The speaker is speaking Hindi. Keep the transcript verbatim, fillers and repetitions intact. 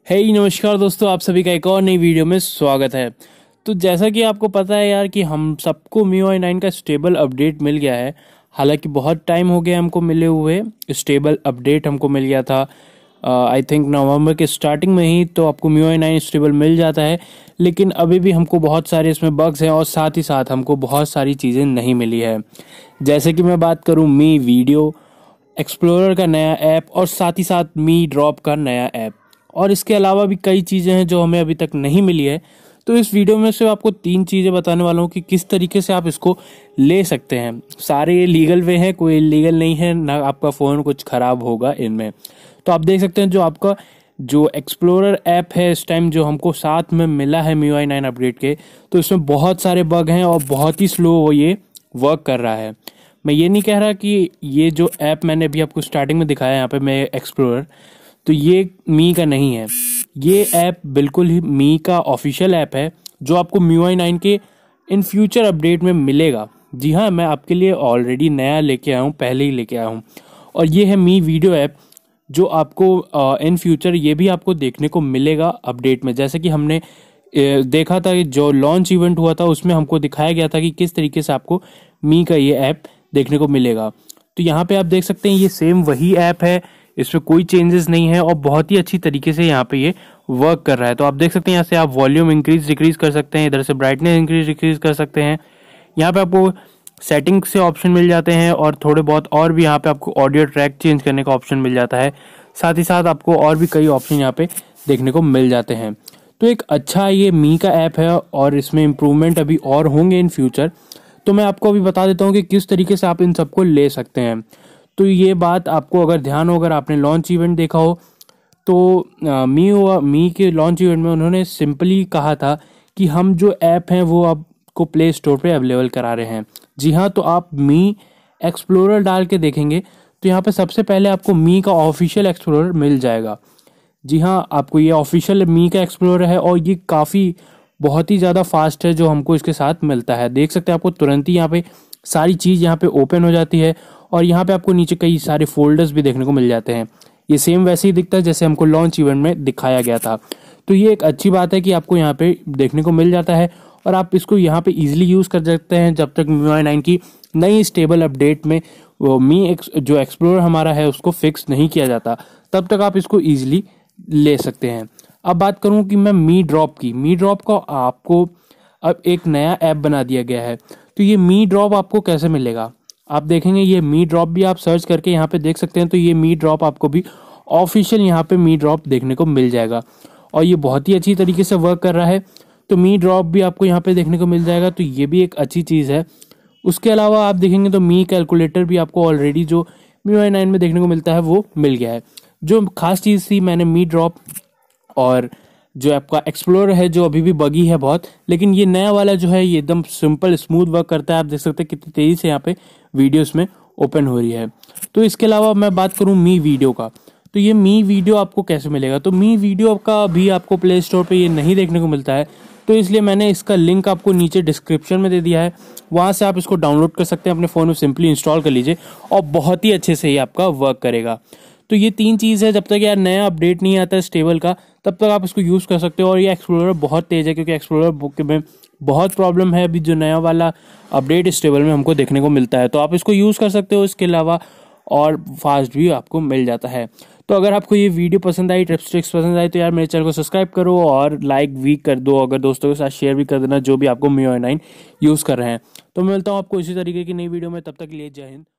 हे hey, नमस्कार दोस्तों, आप सभी का एक और नई वीडियो में स्वागत है। तो जैसा कि आपको पता है यार कि हम सबको M I U I nine का स्टेबल अपडेट मिल गया है। हालांकि बहुत टाइम हो गया हमको मिले हुए। स्टेबल अपडेट हमको मिल गया था आई थिंक नवंबर के स्टार्टिंग में ही, तो आपको M I U I nine stable मिल जाता है। लेकिन अभी भी हमको बहुत सारे इसमें बग्स हैं और साथ ही साथ हमको बहुत सारी चीज़ें नहीं मिली है। जैसे कि मैं बात करूँ मी वीडियो एक्सप्लोरर का नया ऐप और साथ ही साथ मी ड्रॉप का नया ऐप, और इसके अलावा भी कई चीज़ें हैं जो हमें अभी तक नहीं मिली है। तो इस वीडियो में से आपको तीन चीज़ें बताने वाला हूँ कि किस तरीके से आप इसको ले सकते हैं। सारे लीगल वे हैं, कोई इलीगल नहीं है, ना आपका फ़ोन कुछ ख़राब होगा इनमें। तो आप देख सकते हैं जो आपका जो एक्सप्लोरर ऐप है इस टाइम जो हमको साथ में मिला है M I U I nine update के, तो इसमें बहुत सारे बग हैं और बहुत ही स्लो वो ये वर्क कर रहा है। मैं ये नहीं कह रहा कि ये जो ऐप मैंने अभी आपको स्टार्टिंग में दिखाया यहाँ पे मैं एक्सप्लोरर, तो ये मी का नहीं है। ये ऐप बिल्कुल ही मी का ऑफिशियल ऐप है जो आपको M I U I nine के इन फ्यूचर अपडेट में मिलेगा। जी हाँ, मैं आपके लिए ऑलरेडी नया लेके आया हूँ, पहले ही लेके आया हूँ। और ये है मी वीडियो ऐप जो आपको इन फ्यूचर ये भी आपको देखने को मिलेगा अपडेट में। जैसे कि हमने देखा था कि जो लॉन्च इवेंट हुआ था उसमें हमको दिखाया गया था कि किस तरीके से आपको मी का ये ऐप देखने को मिलेगा। तो यहाँ पे आप देख सकते हैं ये सेम वही ऐप है, इसमें कोई चेंजेस नहीं है और बहुत ही अच्छी तरीके से यहाँ पे ये वर्क कर रहा है। तो आप देख सकते हैं यहाँ से आप वॉल्यूम इंक्रीज डिक्रीज कर सकते हैं, इधर से ब्राइटनेस इंक्रीज डिक्रीज कर सकते हैं। यहाँ पे आपको सेटिंग से ऑप्शन मिल जाते हैं और थोड़े बहुत और भी यहाँ पे आपको ऑडियो ट्रैक चेंज करने का ऑप्शन मिल जाता है। साथ ही साथ आपको और भी कई ऑप्शन यहाँ पे देखने को मिल जाते हैं। तो एक अच्छा ये मी का ऐप है और इसमें इम्प्रूवमेंट अभी और होंगे इन फ्यूचर। तो मैं आपको अभी बता देता हूँ कि किस तरीके से आप इन सबको ले सकते हैं। तो ये बात आपको अगर ध्यान हो, अगर आपने लॉन्च इवेंट देखा हो, तो मी मी के लॉन्च इवेंट में उन्होंने सिंपली कहा था कि हम जो ऐप हैं वो आपको प्ले स्टोर पे अवेलेबल करा रहे हैं। जी हाँ, तो आप मी एक्सप्लोरर डाल के देखेंगे तो यहाँ पे सबसे पहले आपको मी का ऑफिशियल एक्सप्लोरर मिल जाएगा। जी हाँ, आपको ये ऑफिशियल मी का एक्सप्लोरर है और ये काफ़ी बहुत ही ज़्यादा फास्ट है जो हमको इसके साथ मिलता है। देख सकते हैं आपको तुरंत ही यहाँ पे सारी चीज़ यहाँ पे ओपन हो जाती है और यहाँ पे आपको नीचे कई सारे फोल्डर्स भी देखने को मिल जाते हैं। ये सेम वैसे ही दिखता है जैसे हमको लॉन्च इवेंट में दिखाया गया था। तो ये एक अच्छी बात है कि आपको यहाँ पे देखने को मिल जाता है और आप इसको यहाँ पे इजीली यूज़ कर सकते हैं। जब तक M I U I nine की नई स्टेबल अपडेट में वो मी एक्स जो एक्सप्लोरर हमारा है उसको फिक्स नहीं किया जाता, तब तक आप इसको ईजिली ले सकते हैं। अब बात करूँ कि मैं मी ड्रॉप की मी ड्रॉप को आपको अब एक नया ऐप बना दिया गया है। तो ये मी ड्रॉप आपको कैसे मिलेगा, आप देखेंगे ये मी ड्रॉप भी आप सर्च करके यहाँ पे देख सकते हैं। तो ये मी ड्रॉप आपको भी ऑफिशियल यहाँ पे मी ड्रॉप देखने को मिल जाएगा और ये बहुत ही अच्छी तरीके से वर्क कर रहा है। तो मी ड्रॉप भी आपको यहाँ पे देखने को मिल जाएगा, तो ये भी एक अच्छी चीज़ है। उसके अलावा आप देखेंगे तो मी कैलकुलेटर भी आपको ऑलरेडी जो M I U I nine में देखने को मिलता है वो मिल गया है। जो खास चीज़ थी मैंने मी ड्रॉप और जो आपका एक्सप्लोरर है जो अभी भी बगी है बहुत, लेकिन ये नया वाला जो है ये एकदम सिंपल स्मूथ वर्क करता है। आप देख सकते हैं कितनी तेज़ी से यहाँ पे वीडियोस में ओपन हो रही है। तो इसके अलावा मैं बात करूँ मी वीडियो का, तो ये मी वीडियो आपको कैसे मिलेगा। तो मी वीडियो का भी आपको प्ले स्टोर पे ये नहीं देखने को मिलता है, तो इसलिए मैंने इसका लिंक आपको नीचे डिस्क्रिप्शन में दे दिया है। वहाँ से आप इसको डाउनलोड कर सकते हैं, अपने फ़ोन में सिंपली इंस्टॉल कर लीजिए और बहुत ही अच्छे से ये आपका वर्क करेगा। तो ये तीन चीज़ है, जब तक यार नया अपडेट नहीं आता है स्टेबल का तब तक आप इसको यूज़ कर सकते हो। और ये एक्सप्लोरर बहुत तेज़ है क्योंकि एक्सप्लोरर बुक में बहुत प्रॉब्लम है अभी जो नया वाला अपडेट स्टेबल में हमको देखने को मिलता है, तो आप इसको यूज़ कर सकते हो। इसके अलावा और फास्ट भी आपको मिल जाता है। तो अगर आपको ये वीडियो पसंद आई, टिप्स ट्रिक्स पसंद आई, तो यार मेरे चैनल को सब्सक्राइब करो और लाइक भी कर दो। अगर दोस्तों के साथ शेयर भी कर देना जो भी आपको M I U I nine use कर रहे हैं। तो मैं मिलता हूँ आपको इसी तरीके की नई वीडियो में, तब तक के लिए जय हिंद।